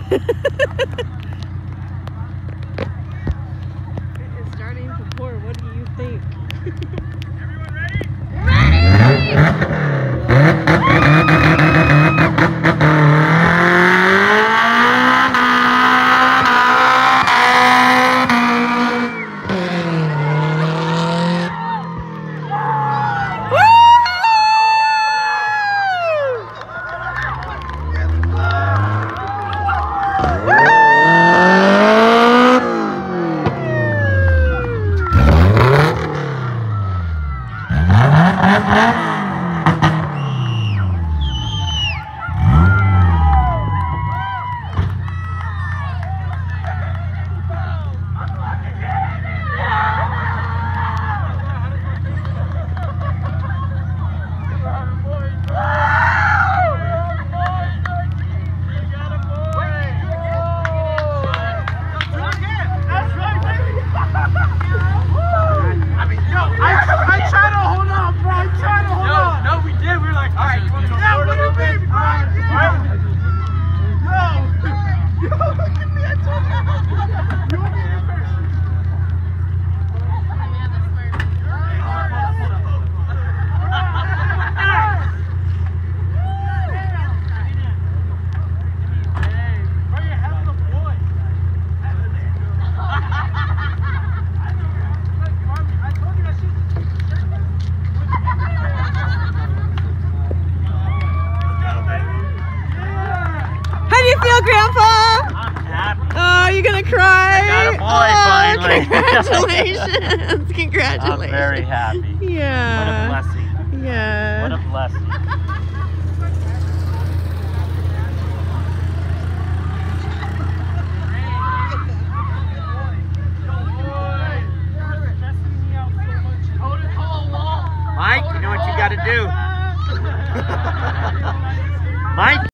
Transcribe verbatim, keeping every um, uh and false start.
is starting to pour. What do you think? Everyone ready? Ready! How do you feel, Grandpa? I'm happy. Oh, you're gonna cry? I got a boy oh, finally. Congratulations. Congratulations. I'm very happy. Yeah. What a blessing. Yeah. What a blessing. Mike, you know what you got to do. Mike.